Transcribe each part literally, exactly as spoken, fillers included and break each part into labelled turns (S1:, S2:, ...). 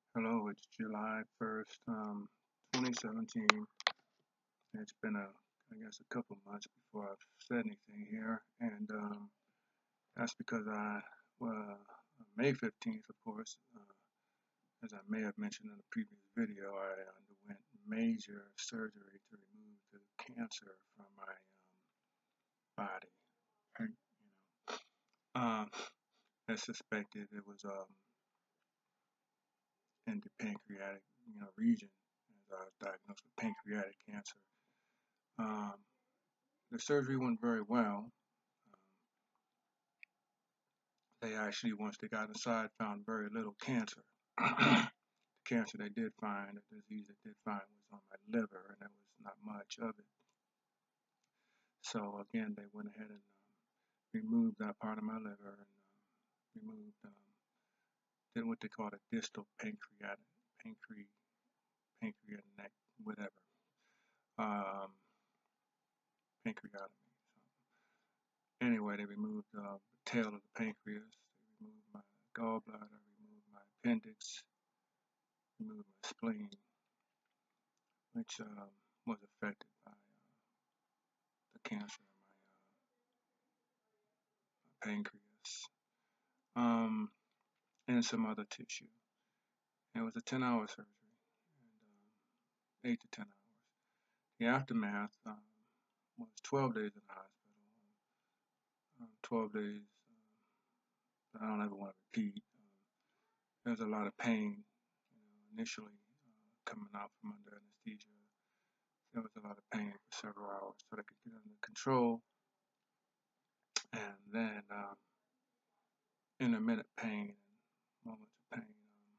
S1: Hello, it's July first, um, twenty seventeen. It's been a, I guess, a couple months before I've said anything here, and um, that's because I, well, May fifteenth, of course, uh, as I may have mentioned in a previous video, I underwent major surgery to remove the cancer from my um, body. Right? You know, um, as suspected, it was um, in the pancreatic, you know, region, as I was diagnosed with pancreatic cancer. Um, the surgery went very well. Um, they actually, once they got inside, found very little cancer. The cancer they did find, the disease they did find, was on my liver, and there was not much of it. So again, they went ahead and um, removed that part of my liver and um, removed um, did what they call a distal pancreatic, pancre, pancreatic, whatever, um, pancreatomy. So anyway, they removed uh, the tail of the pancreas. They removed my gallbladder, removed my appendix, removed my spleen, which um, was affected by uh, the cancer in my uh, pancreas, um, and some other tissue. It was a ten-hour surgery, and um, eight to ten hours. The aftermath um, was twelve days in the hospital. Um, twelve days uh, I don't ever want to repeat. Um, There's a lot of pain, you know, initially uh, coming out from under anesthesia. There was a lot of pain for several hours, so they could get under control, and then um, intermittent pain and moments of pain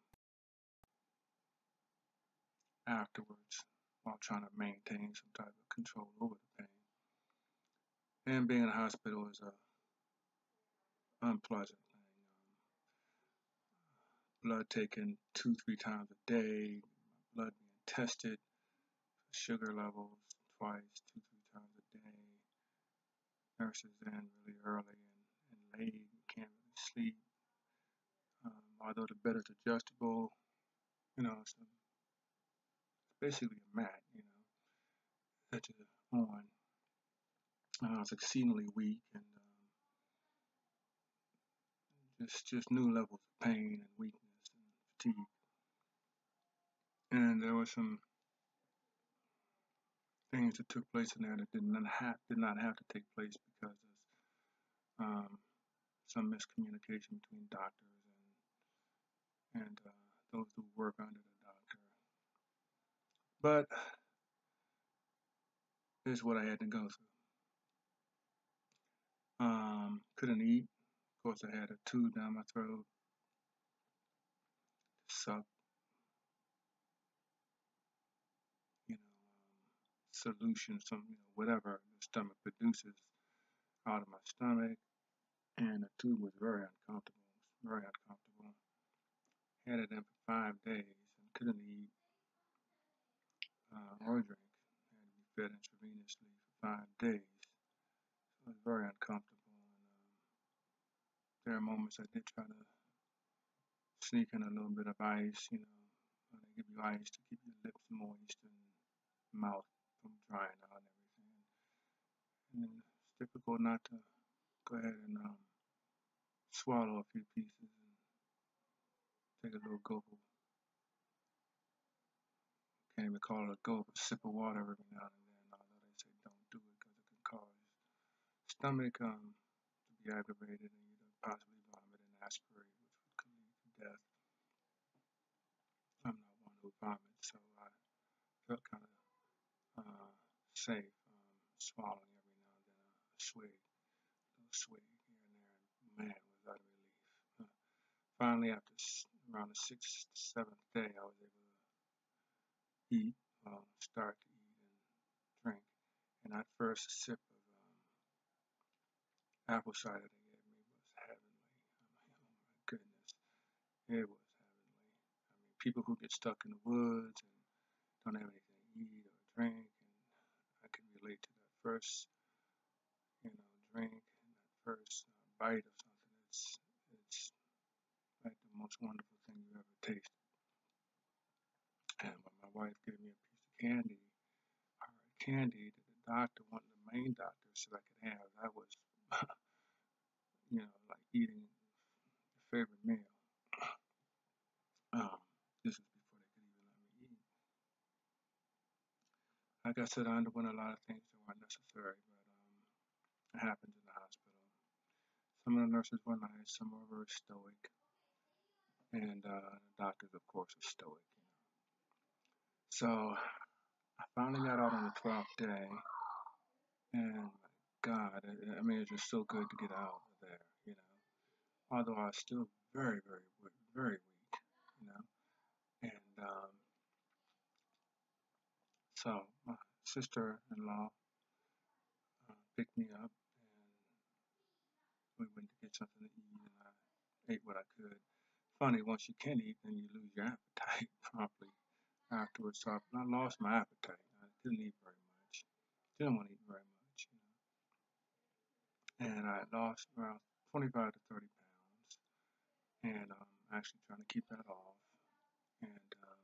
S1: um, afterwards while trying to maintain some type of control over the pain. And being in a hospital is a unpleasant thing. Um, blood taken two, three times a day, blood being tested, sugar levels twice, two, three times a day. Nurses in really early and, and late, you can't really sleep. Um, although the bed is adjustable, you know, it's, it's basically a mat, you know, that you're on. Uh, it's exceedingly weak and um, just just new levels of pain and weakness and fatigue. And there were some things that took place in there that did not have did not have to take place because of um, some miscommunication between doctors and and uh, those who work under the doctor. But this is what I had to go through. Um, couldn't eat. Of course, I had a tube down my throat, suck, you know, um, solution, some, you know, whatever the stomach produces out of my stomach, and the tube was very uncomfortable. It was very uncomfortable. Had it in for five days and couldn't eat uh, or drink. Had to be fed intravenously for five days. So it was very uncomfortable. And um, there are moments I did try to sneak in a little bit of ice, you know. Uh, they give you ice to keep your lips moist and mouth from drying out and everything. And it's difficult not to go ahead and um, swallow a few pieces and take a little gulp of, can't even call it a gulp, a sip of water every now and then, although they say don't do it because it can cause stomach um, to be aggravated and you to possibly vomit and aspirate, which could lead to death. I'm not one who vomits, so I felt kind of uh, safe um, swallowing every now and then a swig, a little swig here and there, and man, was that a relief. Uh, finally, after around the sixth, seventh day, I was able to eat, um, start to eat and drink. And that first sip of um, apple cider they gave me was heavenly. I mean, oh my goodness, it was heavenly. I mean, people who get stuck in the woods and don't have anything to eat or drink, and I can relate to that first, you know, drink and that first uh, bite of something. It's it's like the most wonderful thing you ever tasted. wife gave me a piece of candy, or candy that the doctor, one of the main doctors, said I could have. That was, you know, like eating your favorite meal. Um, this was before they could even let me eat. Like I said, I underwent a lot of things that weren't necessary, but um, it happens in the hospital. Some of the nurses were nice, some were very stoic, and uh, the doctors, of course, are stoic. You know. So I finally got out on the twelfth day, and my God, I, I mean, it's just so good to get out of there, you know. Although I was still very, very, very weak, you know. And um, so my sister-in-law uh, picked me up, and we went to get something to eat, and I ate what I could. Funny, once you can eat, then you lose your appetite promptly afterwards. So I, I lost my appetite. I didn't eat very much. Didn't want to eat very much, you know. And I lost around twenty-five to thirty pounds, and I'm um, actually trying to keep that off. And um,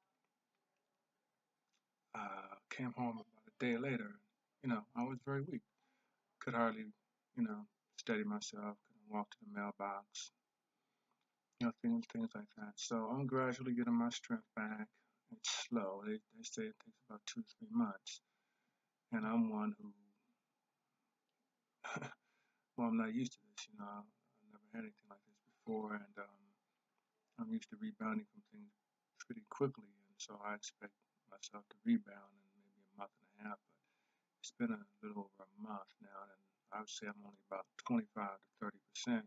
S1: I came home about a day later. You know, I was very weak. Could hardly, you know, steady myself. Couldn't walk to the mailbox. You know, things, things like that. So I'm gradually getting my strength back. It's slow. They, they say it takes about two, three months. And I'm one who, well, I'm not used to this. You know, I, I never had anything like this before, and um, I'm used to rebounding from things pretty quickly, and so I expect myself to rebound in maybe a month and a half. But it's been a little over a month now, and I would say I'm only about twenty-five to thirty percent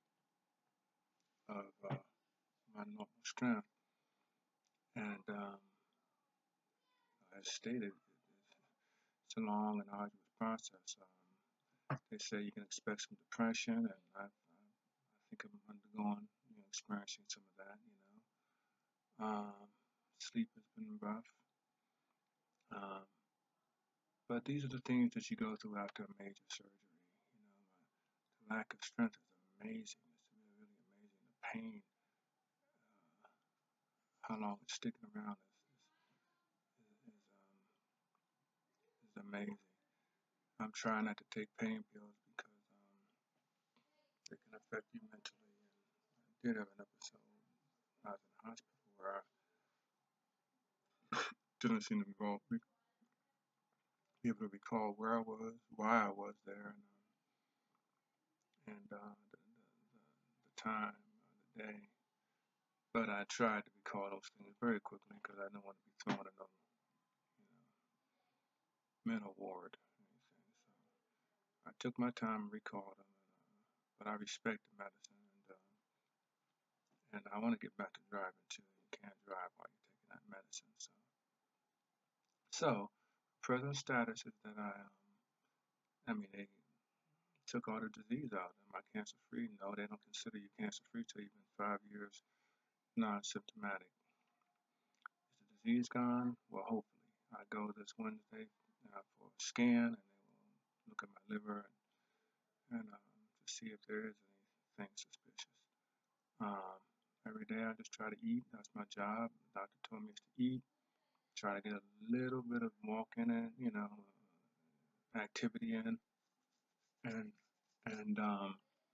S1: of uh, my normal strength. And um, as stated, it's a long and arduous process. Um, they say you can expect some depression, and I, I, I think I'm undergoing, you know, experiencing some of that. You know, um, sleep has been rough, um, but these are the things that you go through after a major surgery. You know, my, the lack of strength is amazing. It's really, really amazing. The pain, uh, how long it's sticking around is is, is, um, is amazing. I'm trying not to take pain pills because um, they can affect you mentally. And I did have an episode when I was in the hospital where I didn't seem to be, able, be able to recall where I was, why I was there, and, um, and uh, the, the, the, the time, uh, the day. But I tried to recall those things very quickly because I didn't want to be thrown in a, you know, mental ward or anything. So I took my time and recalled them, and, uh, but I respect the medicine, and uh, and I want to get back to driving too. You can't drive while you're taking that medicine. So, so present status is that I, um, I mean, they took all the disease out. Am I cancer free? No, they don't consider you cancer free till you've been five years non-symptomatic. Is the disease gone? Well, hopefully. I go this Wednesday uh, for a scan, and they will look at my liver and, and um, to see if there is anything suspicious. Um, every day I just try to eat. That's my job. The doctor told me to eat. Try to get a little bit of walking in, you know, uh, activity in, and and um,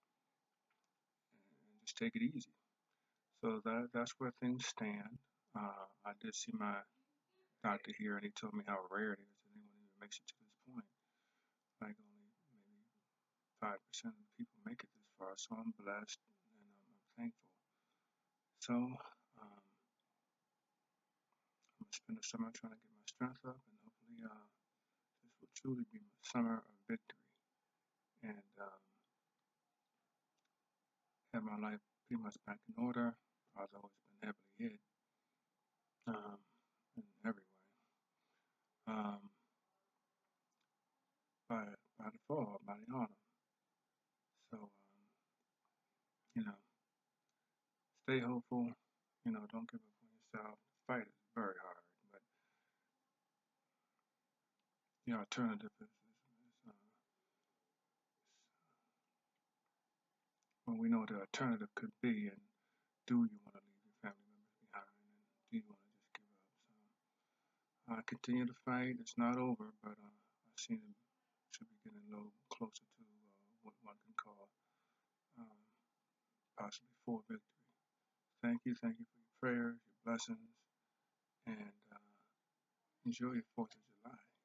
S1: and just take it easy. So that that's where things stand. Uh, I did see my doctor here, and he told me how rare it is that anyone even makes it to this point. Like only maybe five percent of the people make it this far. So I'm blessed, and um, I'm thankful. So um, I'm gonna spend the summer trying to get my strength up, and hopefully uh, this will truly be my summer of victory, and um, have my life pretty much back in order, although it's been heavily hit um, in every way. Um, by by the fall, by the autumn. So um, you know, stay hopeful. You know, don't give up on yourself. The fight is very hard, but the alternative is, is, is uh, well, we know what the alternative could be, and do you want to leave your family members behind, and do you want to just give up? So I continue to fight. It's not over, but uh, I seem to should be getting a little closer to uh, what one can call um, possibly full victory. Thank you. Thank you for your prayers, your blessings, and uh, enjoy your fourth of July.